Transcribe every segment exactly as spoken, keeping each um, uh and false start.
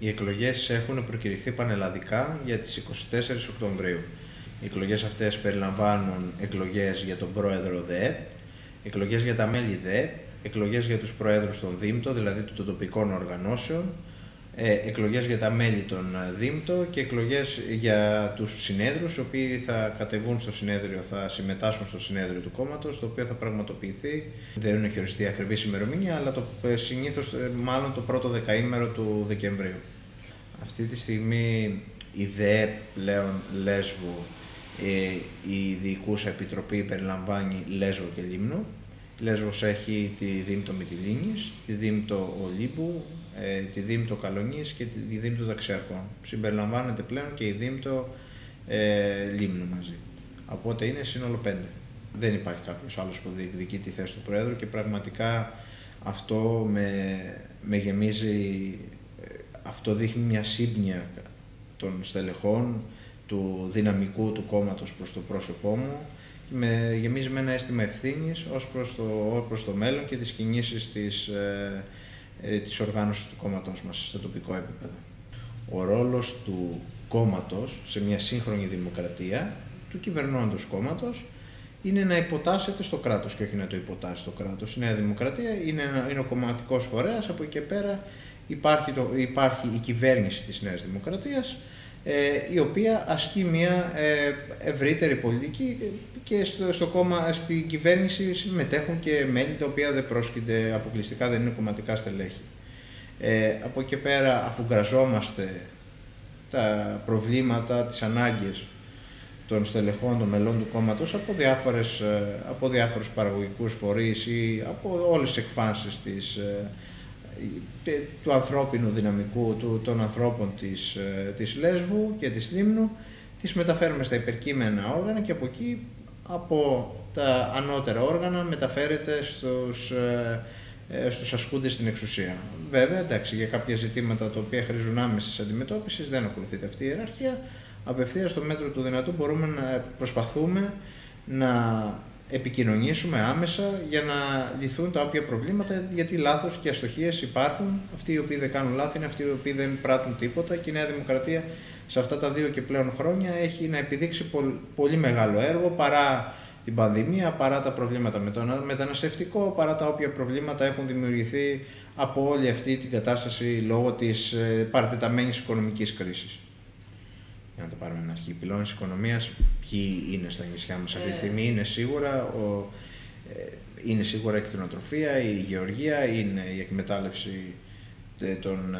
Οι εκλογές έχουν προκηρυχθεί πανελλαδικά για τις είκοσι τέσσερις Οκτωβρίου. Οι εκλογές αυτές περιλαμβάνουν εκλογές για τον πρόεδρο ΔΕΕΠ, εκλογές για τα μέλη ΔΕΕΠ, εκλογές για τους προέδρους των ΔΥΜΤΟ, δηλαδή των τοπικών οργανώσεων, εκλογές για τα μέλη των ΔΥΜΤΟ και εκλογές για τους συνέδρους, οι οποίοι θα κατεβούν στο συνέδριο, θα συμμετάσχουν στο συνέδριο του κόμματος, το οποίο θα πραγματοποιηθεί, δεν έχει οριστεί ακριβής ημερομηνία, αλλά το, συνήθως μάλλον το πρώτο δεκαήμερο του Δεκεμβρίου. Αυτή τη στιγμή η ΔΕΕΠ πλέον Λέσβου, η διοικούσα επιτροπή περιλαμβάνει Λέσβο και Λίμνο. Η Λέσβος έχει τη ΔΥΜΤΟ Μυτιλήνης, τη ΔΥΜΤΟ Ολύμπου, τη ΔΥΜΤΟ Καλονής και τη ΔΥΜΤΟ Δαξιαρχών. Συμπεριλαμβάνεται πλέον και η ΔΥΜΤΟ ε, Λίμνου μαζί. Οπότε είναι σύνολο πέντε. Δεν υπάρχει κάποιος άλλος που διεκδικεί τη θέση του Προέδρου και πραγματικά αυτό με, με γεμίζει, αυτό δείχνει μια σύμπνοια των στελεχών, του δυναμικού του κόμματος προς το πρόσωπό μου και με γεμίζει με ένα αίσθημα ευθύνης ως προς το, προς το μέλλον και τις κινήσεις της, ε, ε, της οργάνωσης του κόμματος μας σε τοπικό επίπεδο. Ο ρόλος του κόμματος σε μια σύγχρονη δημοκρατία, του κυβερνώντος κόμματος, είναι να υποτάσσεται στο κράτος και όχι να το υποτάσσει στο κράτος. Η Νέα Δημοκρατία είναι, είναι ο κομματικός φορέας, από εκεί και πέρα υπάρχει, το, υπάρχει η κυβέρνηση της Νέας Δημοκρατίας, η οποία ασκεί μια ευρύτερη πολιτική και στο, στο κόμμα, στην κυβέρνηση συμμετέχουν και μέλη τα οποία δεν πρόσκειται αποκλειστικά, δεν είναι κομματικά στελέχη. Ε, από εκεί πέρα αφουγκραζόμαστε τα προβλήματα, τις ανάγκες των στελεχών, των μελών του κόμματος από, διάφορες, από διάφορους παραγωγικούς φορείς ή από όλες τις εκφάνσεις της, του ανθρώπινου δυναμικού, του, των ανθρώπων της, της Λέσβου και της Λίμνου, τις μεταφέρουμε στα υπερκείμενα όργανα και από εκεί, από τα ανώτερα όργανα, μεταφέρεται στους, ε, στους ασκούντες στην εξουσία. Βέβαια, εντάξει, για κάποια ζητήματα τα οποία χρήζουν άμεσης αντιμετώπισης δεν ακολουθείται αυτή η ιεραρχία. Απευθείας στο μέτρο του δυνατού μπορούμε να προσπαθούμε να επικοινωνήσουμε άμεσα για να λυθούν τα όποια προβλήματα, γιατί λάθος και αστοχίες υπάρχουν. Αυτοί οι οποίοι δεν κάνουν λάθη είναι αυτοί οι οποίοι δεν πράττουν τίποτα και η Νέα Δημοκρατία σε αυτά τα δύο και πλέον χρόνια έχει να επιδείξει πολύ μεγάλο έργο παρά την πανδημία, παρά τα προβλήματα με το μεταναστευτικό, παρά τα όποια προβλήματα έχουν δημιουργηθεί από όλη αυτή την κατάσταση λόγω της παρατεταμένης οικονομικής κρίσης. Για να το πάρουμε την αρχή, οι πυλώνες της οικονομίας, ποιοι είναι στα νησιά μας αυτή τη στιγμή, είναι σίγουρα, ο, είναι σίγουρα η κτηνοτροφία, η γεωργία, είναι η εκμετάλλευση των,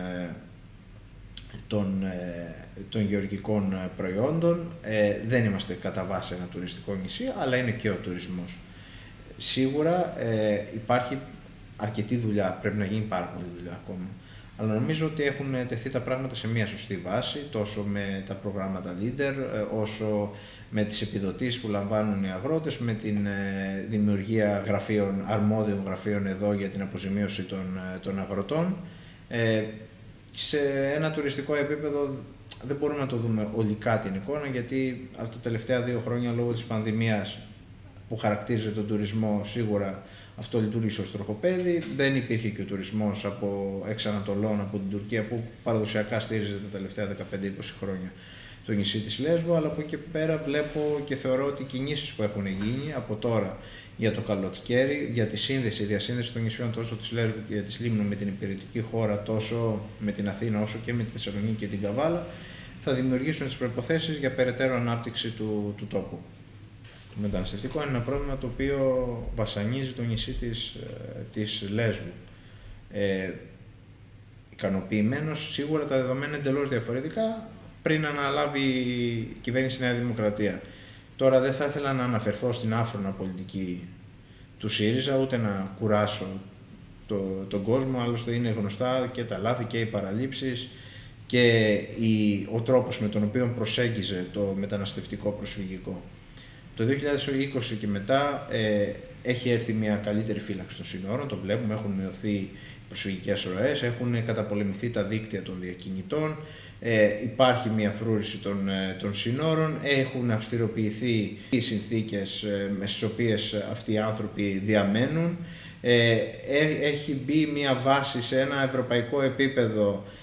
των, των γεωργικών προϊόντων. Ε, δεν είμαστε κατά βάση ένα τουριστικό νησί, αλλά είναι και ο τουρισμός. Σίγουρα ε, υπάρχει αρκετή δουλειά, πρέπει να γίνει πάρα πολύ δουλειά ακόμα. Αλλά νομίζω ότι έχουν τεθεί τα πράγματα σε μια σωστή βάση, τόσο με τα προγράμματα Leader, όσο με τις επιδοτήσεις που λαμβάνουν οι αγρότες, με την δημιουργία γραφείων, αρμόδιων γραφείων εδώ για την αποζημίωση των, των αγροτών. Ε, σε ένα τουριστικό επίπεδο δεν μπορούμε να το δούμε ολικά την εικόνα, γιατί αυτά τα τελευταία δύο χρόνια λόγω της πανδημίας που χαρακτήριζε τον τουρισμό σίγουρα αυτό λειτουργήσε ως τροχοπέδι. Δεν υπήρχε και ο τουρισμός από εξ Ανατολών, από την Τουρκία, που παραδοσιακά στήριζε τα τελευταία δεκαπέντε είκοσι χρόνια το νησί της Λέσβου. Αλλά από εκεί και πέρα βλέπω και θεωρώ ότι οι κινήσεις που έχουν γίνει από τώρα για το καλοκαίρι, για τη σύνδεση, διασύνδεση των νησιών τόσο της Λέσβου και της Λίμνου με την υπηρετική χώρα, τόσο με την Αθήνα όσο και με τη Θεσσαλονίκη και την Καβάλα, θα δημιουργήσουν τις προϋποθέσεις για περαιτέρω ανάπτυξη του, του τόπου. Το μεταναστευτικό είναι ένα πρόβλημα το οποίο βασανίζει το νησί της, της Λέσβου. Ε, ικανοποιημένος, σίγουρα τα δεδομένα εντελώς διαφορετικά πριν αναλάβει η κυβέρνηση Νέα Δημοκρατία. Τώρα δεν θα ήθελα να αναφερθώ στην άφρονα πολιτική του ΣΥΡΙΖΑ, ούτε να κουράσω το, τον κόσμο, άλλωστε είναι γνωστά και τα λάθη και οι παραλήψεις και η, ο τρόπος με τον οποίο προσέγγιζε το μεταναστευτικό προσφυγικό. Το δύο χιλιάδες είκοσι και μετά ε, έχει έρθει μια καλύτερη φύλαξη των σύνορων, το βλέπουμε, έχουν μειωθεί οι προσφυγικές ροές, έχουν καταπολεμηθεί τα δίκτυα των διακινητών, ε, υπάρχει μια φρούρηση των, ε, των σύνορων, έχουν αυστηροποιηθεί οι συνθήκες ε, με στις οποίες αυτοί οι άνθρωποι διαμένουν, ε, έχει μπει μια βάση σε ένα ευρωπαϊκό επίπεδο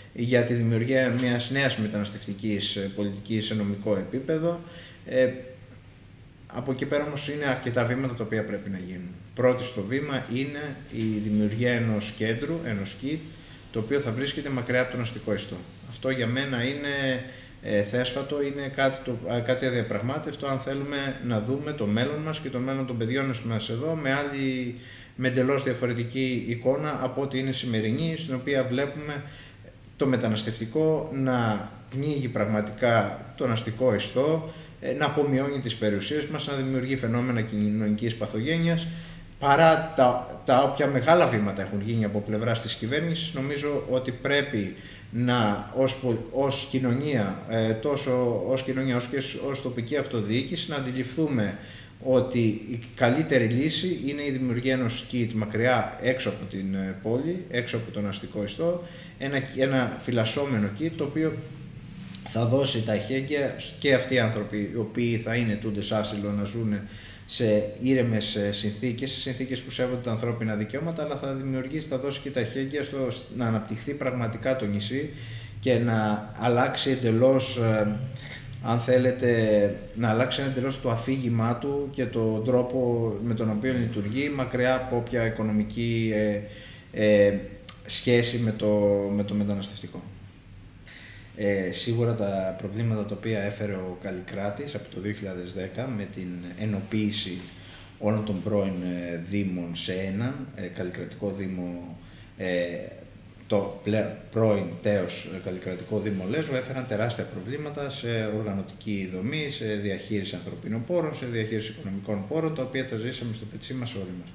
για τη δημιουργία μιας νέας μεταναστευτικής πολιτικής σε νομικό επίπεδο. Ε, από εκεί πέρα όμως είναι αρκετά βήματα τα οποία πρέπει να γίνουν. Πρώτο στο βήμα είναι η δημιουργία ενός κέντρου, ενός κιτ, το οποίο θα βρίσκεται μακριά από τον αστικό ιστό. Αυτό για μένα είναι ε, θέσφατο, είναι κάτι, το, κάτι αδιαπραγμάτευτο αν θέλουμε να δούμε το μέλλον μας και το μέλλον των παιδιών μας εδώ με άλλη, με εντελώς διαφορετική εικόνα από ό,τι είναι σημερινή, στην οποία βλέπουμε το μεταναστευτικό να πνίγει πραγματικά τον αστικό ιστό, να απομειώνει τις περιουσίες μας, να δημιουργεί φαινόμενα κοινωνικής παθογένειας. Παρά τα, τα όποια μεγάλα βήματα έχουν γίνει από πλευράς της κυβέρνησης, νομίζω ότι πρέπει να ως, ως κοινωνία, τόσο ως κοινωνία όσο και ως τοπική αυτοδιοίκηση, να αντιληφθούμε ότι η καλύτερη λύση είναι η δημιουργία ενός κιτ μακριά έξω από την πόλη, έξω από τον αστικό ιστό, ένα, ένα φυλασσόμενο κιτ το οποίο θα δώσει τα εχέγγυα και αυτοί οι άνθρωποι οι οποίοι θα είναι τούντες άσυλο να ζουν σε ήρεμες συνθήκες, σε συνθήκες που σέβονται τα ανθρώπινα δικαιώματα, αλλά θα δημιουργήσει, θα δώσει και τα εχέγγυα στο να αναπτυχθεί πραγματικά το νησί και να αλλάξει εντελώς, αν θέλετε, να αλλάξει εντελώς το αφήγημά του και τον τρόπο με τον οποίο λειτουργεί, μακριά από όποια οικονομική ε, ε, σχέση με το, με το μεταναστευτικό. Ε, σίγουρα τα προβλήματα τα οποία έφερε ο Καλλικράτης από το δύο χιλιάδες δέκα με την ενοποίηση όλων των πρώην ε, δήμων σε έναν ε, καλλικρατικό δήμο, ε, το πλέ, πρώην τέος καλλικρατικό δήμο Λέσβο, έφεραν τεράστια προβλήματα σε οργανωτική δομή, σε διαχείριση ανθρωπίνων πόρων, σε διαχείριση οικονομικών πόρων, τα οποία τα ζήσαμε στο πετσί μας όλοι μας.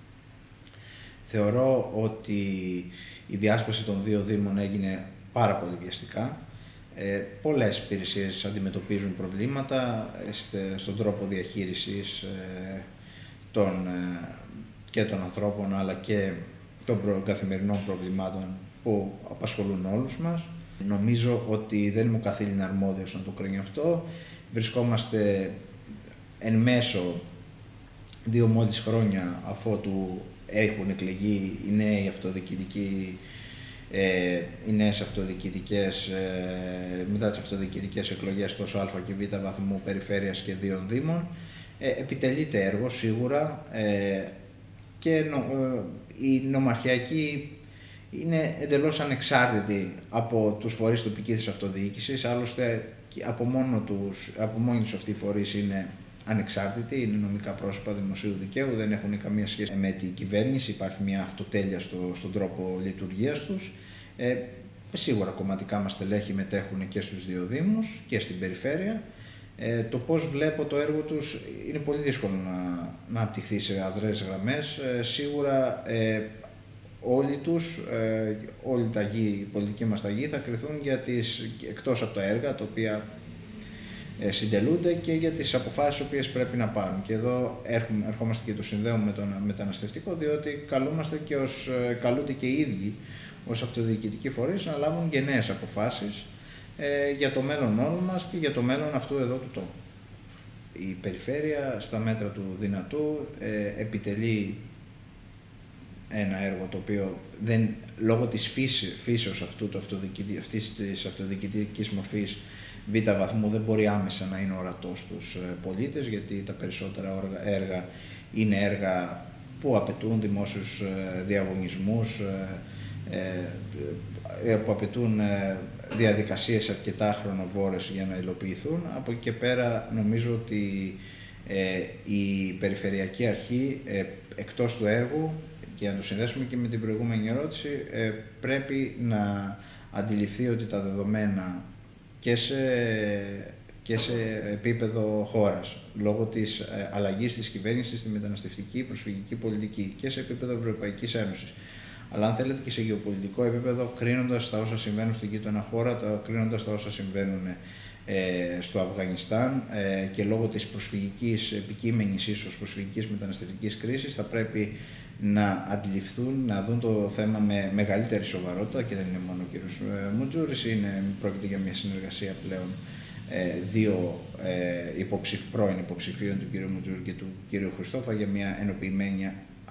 Θεωρώ ότι η διάσπαση των δύο δήμων έγινε πάρα πολύ βιαστικά. Ε, πολλές υπηρεσίες αντιμετωπίζουν προβλήματα ε, στον τρόπο διαχείρισης ε, των, ε, και των ανθρώπων αλλά και των προ, καθημερινών προβλημάτων που απασχολούν όλους μας. Νομίζω ότι δεν είμαι ο καθήλυνα αρμόδιος να το κρίνει αυτό. Βρισκόμαστε εν μέσω δύο μόλις χρόνια αφότου έχουν εκλεγεί οι νέοι αυτοδιοικητικοί Ε, οι νέες αυτοδιοικητικές, ε, μετά τις αυτοδιοικητικές εκλογές τόσο α και β βαθμού περιφέρειας και δύο δήμων, ε, επιτελείται έργο σίγουρα ε, και νο, ε, η νομαρχιακή είναι εντελώς ανεξάρτητη από τους φορείς τοπικής αυτοδιοίκησης, άλλωστε από, μόνο τους, από μόνοι τους αυτοί οι φορείς είναι ανεξάρτητοι, είναι νομικά πρόσωπα δημοσίου δικαίου, δεν έχουν καμία σχέση με την κυβέρνηση, υπάρχει μια αυτοτέλεια στο, στον τρόπο λειτουργίας τους. Ε, σίγουρα κομματικά μας στελέχη μετέχουν και στους δύο δήμους και στην περιφέρεια. Ε, το πώς βλέπω το έργο τους είναι πολύ δύσκολο να, να απτυχθεί σε αδρές γραμμές. Ε, σίγουρα ε, όλοι τους, ε, όλη τα γη, η πολιτική μας τα γη θα κρυθούν για τις, εκτός από τα έργα τα οποία συντελούνται και για τις αποφάσεις οι οποίες πρέπει να πάρουν. Και εδώ έρχομαι, ερχόμαστε και το συνδέουμε με το μεταναστευτικό, διότι καλούμαστε και ως, καλούνται και οι ίδιοι ως αυτοδιοικητικοί φορείς να λάβουν γενναίες αποφάσεις ε, για το μέλλον όλων μας και για το μέλλον αυτού εδώ του τόπου. Η περιφέρεια στα μέτρα του δυνατού ε, επιτελεί ένα έργο το οποίο δεν, λόγω της φύσης, φύσεως αυτού, του αυτοδιοικητή, αυτής της αυτοδιοικητικής μορφής β βαθμού δεν μπορεί άμεσα να είναι ορατό στους πολίτες, γιατί τα περισσότερα έργα είναι έργα που απαιτούν δημόσιους διαγωνισμούς, που απαιτούν διαδικασίες αρκετά χρονοβόρες για να υλοποιηθούν. Από εκεί και πέρα νομίζω ότι η Περιφερειακή Αρχή εκτός του έργου, και να το συνδέσουμε και με την προηγούμενη ερώτηση, πρέπει να αντιληφθεί ότι τα δεδομένα και σε, και σε επίπεδο χώρας, λόγω της ε, αλλαγής της κυβέρνησης στη μεταναστευτική προσφυγική πολιτική και σε επίπεδο Ευρωπαϊκής Ένωσης, αλλά αν θέλετε και σε γεωπολιτικό επίπεδο, κρίνοντας τα όσα συμβαίνουν στην γείτονα χώρα, τα, κρίνοντας τα όσα συμβαίνουν ε, στο Αφγανιστάν ε, και λόγω της προσφυγικής, επικείμενης ίσως προσφυγικής μεταναστευτικής κρίσης, θα πρέπει να αντιληφθούν, να δουν το θέμα με μεγαλύτερη σοβαρότητα, και δεν είναι μόνο ο κ. Μουτζούρης, είναι, πρόκειται για μια συνεργασία πλέον ε, δύο ε, υποψηφ, πρώην υποψηφίων του κ. Μουτζούρη και του κ. Χριστόφα για μια ενοποιημένη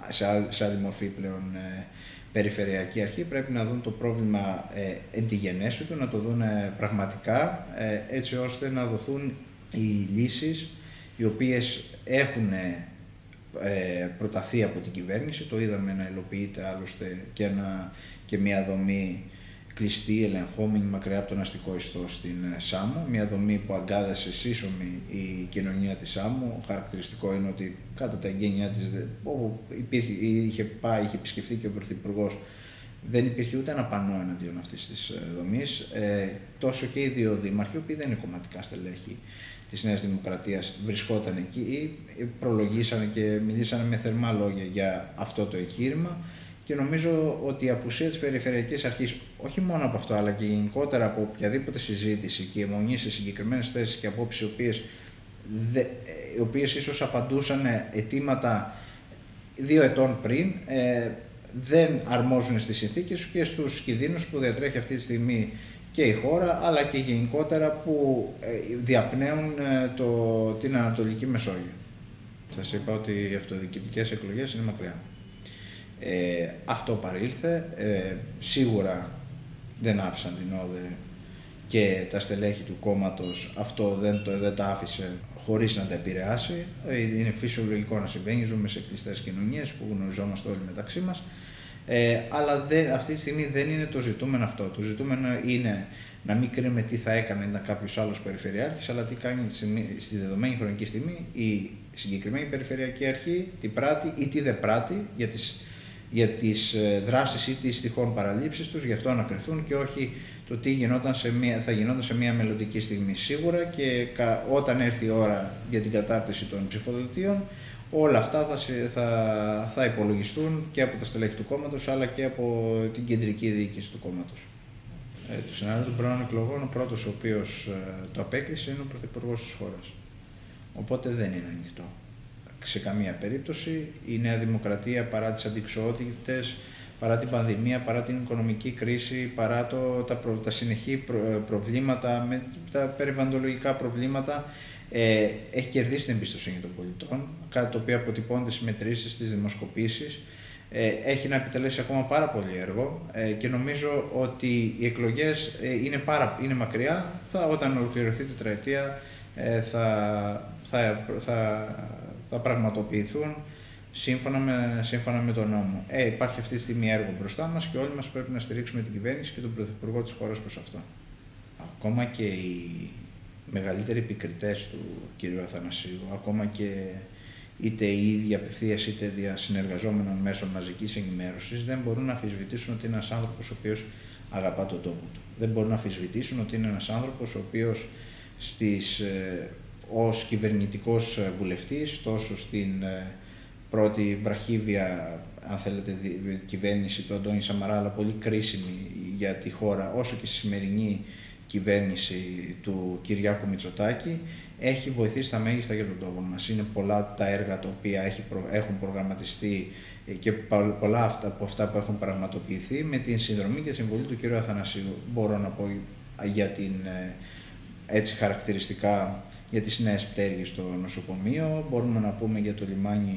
σε άλλη μορφή πλέον ε, περιφερειακή αρχή, πρέπει να δουν το πρόβλημα ε, εν τη γενέση του, να το δουν ε, πραγματικά, ε, έτσι ώστε να δοθούν οι λύσεις οι οποίες έχουν ε, προταθεί από την κυβέρνηση. Το είδαμε να υλοποιείται άλλωστε και, ένα, και μια δομή κλειστή, ελεγχόμενη, μακριά από τον αστικό ιστό στην Σάμο. Μια δομή που αγκάδασε σύσσωμη η κοινωνία της Σάμο. Χαρακτηριστικό είναι ότι κατά τα εγγένειά της, όπου υπήρχε, είχε πάει, είχε επισκεφθεί και ο Πρωθυπουργός, δεν υπήρχε ούτε ένα πανό εναντίον αυτής της δομής. Ε, τόσο και οι δύο δήμαρχοι, οι οποίοι δεν είναι κομματικά στελέχη της Νέας Δημοκρατίας, βρισκόταν εκεί, προλογίσανε και μιλήσανε με θερμά λόγια για αυτό το εγχείρημα. Και νομίζω ότι η απουσία της Περιφερειακής Αρχής, όχι μόνο από αυτό, αλλά και γενικότερα από οποιαδήποτε συζήτηση και η αιμονή σε συγκεκριμένες θέσεις και απόψεις, οι οποίες, δε, οι οποίες ίσως απαντούσαν αιτήματα δύο ετών πριν, ε, δεν αρμόζουν στις συνθήκες και στους κινδύνους που διατρέχει αυτή τη στιγμή και η χώρα, αλλά και γενικότερα που διαπνέουν το, την Ανατολική Μεσόγειο. Σας είπα ότι οι αυτοδιοικητικές εκλογές είναι μακριά. Ε, αυτό παρήλθε, ε, σίγουρα δεν άφησαν την ΟΔΕ και τα στελέχη του κόμματος, αυτό δεν, το, δεν τα άφησε χωρίς να τα επηρεάσει. Ε, είναι φυσιολογικό να συμβαίνει, ζούμε σε κλειστές κοινωνίες που γνωριζόμαστε όλοι μεταξύ μας, ε, αλλά δεν, αυτή τη στιγμή δεν είναι το ζητούμενο αυτό. Το ζητούμενο είναι να μην κρίνουμε τι θα έκανε ήταν κάποιος άλλος περιφερειάρχης, αλλά τι κάνει στη δεδομένη χρονική στιγμή η συγκεκριμένη περιφερειακή αρχή, τι πράττει ή τι δεν πράττει για τις για τις δράσεις ή τις τυχόν παραλήψεις τους, γι' αυτό να κρυθούν και όχι το τι γινόταν σε μια, θα γινόταν σε μια μελλοντική στιγμή. Σίγουρα και κα, όταν έρθει η ώρα για την κατάρτιση των ψηφοδελτίων, όλα αυτά θα, θα, θα υπολογιστούν και από τα στελέχη του κόμματος, αλλά και από την κεντρική διοίκηση του κόμματος. Ε, το σενάριο των πρώην εκλογών, ο πρώτος ο οποίος ε, το απέκλεισε είναι ο Πρωθυπουργός της χώρας. Οπότε δεν είναι ανοιχτό. Σε καμία περίπτωση η Νέα Δημοκρατία, παρά τις αντιξοότητες, παρά την πανδημία, παρά την οικονομική κρίση, παρά το, τα, προ, τα συνεχή προ, προβλήματα, με τα περιβαλλοντολογικά προβλήματα, ε, έχει κερδίσει την εμπιστοσύνη των πολιτών, κάτι το οποίο αποτυπώνεται στις μετρήσεις, στις δημοσκοπήσεις. Ε, έχει να επιτελέσει ακόμα πάρα πολύ έργο ε, και νομίζω ότι οι εκλογές ε, είναι, πάρα, είναι μακριά. Θα, όταν ολοκληρωθεί η τετραετία ε, θα, θα, θα, θα πραγματοποιηθούν σύμφωνα με, σύμφωνα με τον νόμο. Ε, υπάρχει αυτή τη στιγμή έργο μπροστά μας και όλοι μας πρέπει να στηρίξουμε την κυβέρνηση και τον Πρωθυπουργό της χώρας προς αυτό. Ακόμα και οι μεγαλύτεροι επικριτές του κ. Αθανασίου, ακόμα και είτε οι ίδιοι απευθείας είτε διασυνεργαζόμενων μέσων μαζικής ενημέρωσης, δεν μπορούν να αμφισβητήσουν ότι είναι ένας άνθρωπος ο οποίος αγαπά τον τόπο του. Δεν μπορούν να αμφισβητήσουν ότι είναι ένας άνθρωπος ο οποίος στις, ε, ως κυβερνητικός βουλευτής, τόσο στην ε, πρώτη βραχύβια, αν θέλετε, κυβέρνηση του Αντώνη Σαμαρά, αλλά πολύ κρίσιμη για τη χώρα, όσο και στη σημερινή κυβέρνηση του Κυριάκου Μητσοτάκη, έχει βοηθήσει τα μέγιστα για τον τόπο μας. Είναι πολλά τα έργα τα οποία έχει προ, έχουν προγραμματιστεί και πολλά αυτά, από αυτά που έχουν πραγματοποιηθεί με την συνδρομή και συμβολή του κ. Αθανασίου. Μπορώ να πω για την, έτσι χαρακτηριστικά για τις νέες πτέρυγες στο νοσοκομείο, μπορούμε να πούμε για το λιμάνι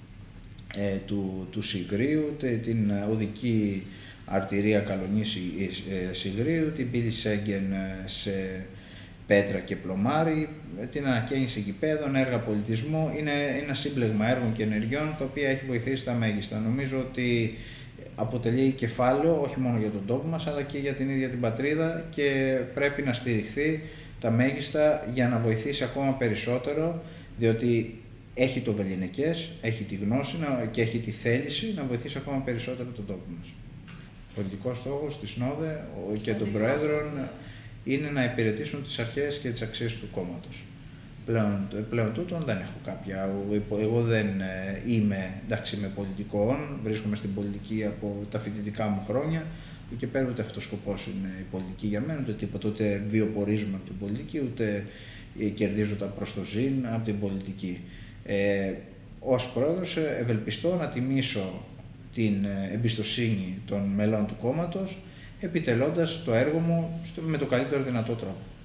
ε, του, του Σιγρίου, την οδική αρτηρία Καλονής Σιγρίου, την πύλη Σέγγεν σε Πέτρα και Πλωμάρι, την ανακαίνιση γηπέδων, έργα πολιτισμού. Είναι ένα σύμπλεγμα έργων και ενεργειών τα οποία έχει βοηθήσει τα μέγιστα. Νομίζω ότι αποτελεί κεφάλαιο όχι μόνο για τον τόπο μας αλλά και για την ίδια την πατρίδα και πρέπει να στηριχθεί τα μέγιστα για να βοηθήσει ακόμα περισσότερο, διότι έχει το βεληνικές, έχει τη γνώση και έχει τη θέληση να βοηθήσει ακόμα περισσότερο τον τόπο μας. Ο πολιτικός στόχος της ΝΟΔΕ και των Προέδρων είναι να υπηρετήσουν τις αρχές και τις αξίες του κόμματος. Πλέον, πλέον τούτον δεν έχω κάποια. Εγώ δεν είμαι, εντάξει, είμαι πολιτικών, βρίσκομαι στην πολιτική από τα φοιτητικά μου χρόνια και πέρα ούτε αυτός ο σκοπός είναι η πολιτική για μένα, ούτε τίποτα, ούτε βιοπορίζομαι από την πολιτική, ούτε κερδίζω τα προς το ζήν από την πολιτική. Ε, ως πρόεδρος ευελπιστώ να τιμήσω την εμπιστοσύνη των μελών του κόμματος, επιτελώντας το έργο μου με το καλύτερο δυνατό τρόπο.